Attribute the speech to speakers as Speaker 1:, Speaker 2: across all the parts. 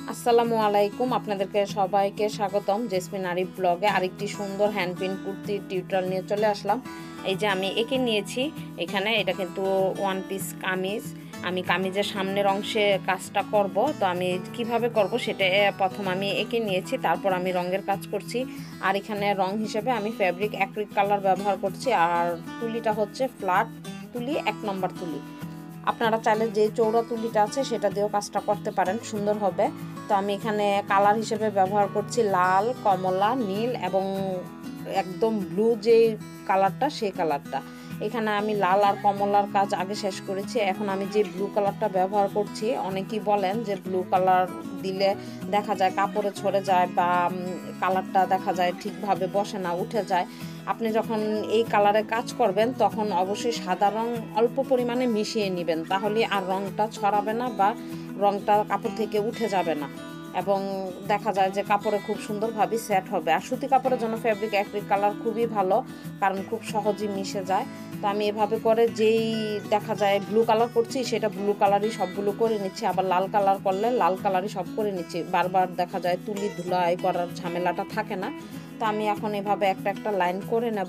Speaker 1: আসসালামু আলাইকুম, আপনাদেরকে সবাইকে স্বাগতম জেসমিন আরিফ ব্লগে। আরেকটি সুন্দর হ্যান্ড প্রিন্ট কুর্তির টিউটোরিয়াল নিয়ে চলে আসলাম। এই যে আমি এঁকে নিয়েছি এখানে, এটা কিন্তু ওয়ান পিস কামিজ। আমি কামিজের সামনের অংশে কাজটা করব, তো আমি কিভাবে করব সেটা প্রথম আমি এঁকে নিয়েছি, তারপর আমি রঙের কাজ করছি। আর এখানে রং হিসেবে আমি ফ্যাব্রিক অ্যাক্রিলিক কালার ব্যবহার করছি, আর তুলিটা হচ্ছে ফ্ল্যাট তুলি, 1 নম্বর তুলি। আপনারা চাইলে যে চৌড়া তুলিটা আছে সেটা দিয়েও কাজটা করতে পারেন, সুন্দর হবে। তো আমি এখানে কালার হিসেবে ব্যবহার করছি লাল, কমলা, নীল এবং একদম ব্লু যে কালারটা সেই কালারটা। এখানে আমি লাল আর কমলার কাজ আগে শেষ করেছি। এখন আমি যে ব্লু কালারটা ব্যবহার করছি, অনেকেই বলেন যে ব্লু কালার দিলে দেখা যায় কাপড়ে ছড়ে যায় বা কালারটা দেখা যায় ঠিকভাবে বসে না, উঠে যায়। আপনি যখন এই কালারে কাজ করবেন তখন অবশ্যই সাদা রং অল্প পরিমাণে মিশিয়ে নেবেন, তাহলে আর রংটা ছড়াবে না বা রংটা কাপড় থেকে উঠে যাবে না, এবং দেখা যায় যে কাপড়ে খুব সুন্দরভাবে সেট হবে। আর সুতি কাপড়ের জন্য ফ্যাব্রিক অ্যাক্রিলিক কালার খুবই ভালো, কারণ খুব সহজেই মিশে যায়। তো আমি এভাবে করে যেই দেখা যায় ব্লু কালার করছি সেটা ব্লু কালারই সবগুলো করে নিচ্ছি, আবার লাল কালার করলে লাল কালারই সব করে নিচ্ছি। বারবার দেখা যায় তুলি ধুলাই করার ঝামেলাটা থাকে না। তো আমি এখন এভাবে একটা একটা লাইন করে নেব।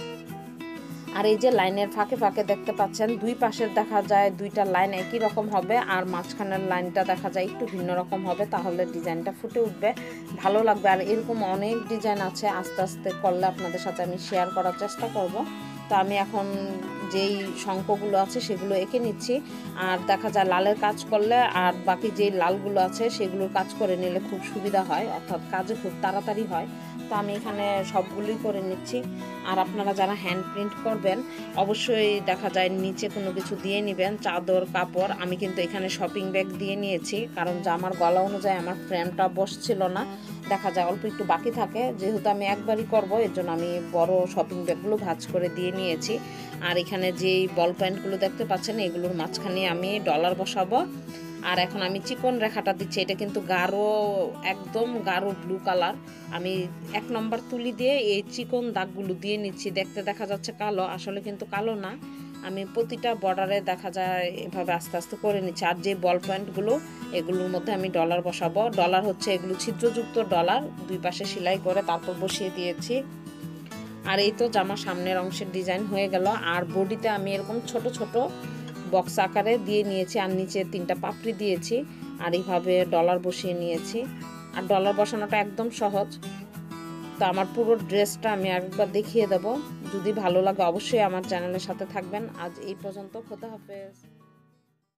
Speaker 1: আর এই যে লাইনের ফাঁকে ফাঁকে দেখতে পাচ্ছেন দুই পাশের দেখা যায় দুইটা লাইন একই রকম হবে, আর মাঝখানের লাইনটা দেখা যায় একটু ভিন্ন রকম হবে, তাহলে ডিজাইনটা ফুটে উঠবে, ভালো লাগবে। আর এরকম অনেক ডিজাইন আছে, আস্তে আস্তে করলে আপনাদের সাথে আমি শেয়ার করার চেষ্টা করব। তো আমি এখন যেই শঙ্খগুলো আছে সেগুলো এঁকে নিচ্ছি। আর দেখা যায় লালের কাজ করলে আর বাকি যেই লালগুলো আছে সেগুলোর কাজ করে নিলে খুব সুবিধা হয়, অর্থাৎ কাজে খুব তাড়াতাড়ি হয়। তো আমি এখানে সবগুলোই করে নিচ্ছি। আর আপনারা যারা হ্যান্ড প্রিন্ট করবেন অবশ্যই দেখা যায় নিচে কোনো কিছু দিয়ে নেবেন, চাদর কাপড়। আমি কিন্তু এখানে শপিং ব্যাগ দিয়ে নিয়েছি, কারণ জামার গলা অনুযায়ী আমার ফ্রেমটা বসছিল না, দেখা যায় অল্প একটু বাকি থাকে। যেহেতু আমি একবারই করব, এর জন্য আমি বড় শপিং ব্যাগগুলো ভাঁজ করে দিয়ে নিয়েছি। আর এখানে যেই বল পয়েন্টগুলো দেখতে পাচ্ছেন এগুলোর মাঝখানে আমি ডলার বসাবো। আর এখন আমি চিকন রেখাটা দিচ্ছি, এটা কিন্তু গাঢ়, একদম গাঢ় ব্লু কালার। আমি 1 নম্বর তুলি দিয়ে এই চিকন দাগগুলো দিয়ে নিচ্ছি। দেখতে দেখা যাচ্ছে কালো, আসলে কিন্তু কালো না। আমি প্রতিটা বর্ডারে দেখা যায় এভাবে আস্তে আস্তে করে নিচ্ছি। আর যে বল পয়েন্টগুলো এগুলোর মধ্যে আমি ডলার বসাবো। ডলার হচ্ছে এগুলো ছিদ্রযুক্ত ডলার, দুই পাশে সেলাই করে তারপর বসিয়ে দিয়েছি। আর এই তো জামার সামনের অংশের ডিজাইন হয়ে গেল। আর বডিতে আমি এরকম ছোট ছোট বক্স আকারে দিয়ে নিয়েছি, আর নিচে 3টা পাপড়ি দিয়েছি, আর এইভাবে ডলার বসিয়ে নিয়েছি। আর ডলার বসানোটা একদম সহজ। তো আমার পুরো ড্রেসটা আমি একবার দেখিয়ে দেব। যদি ভালো লাগে অবশ্যই আমার চ্যানেলের সাথে থাকবেন। আজ এই পর্যন্ত, খোদা হাফেজ।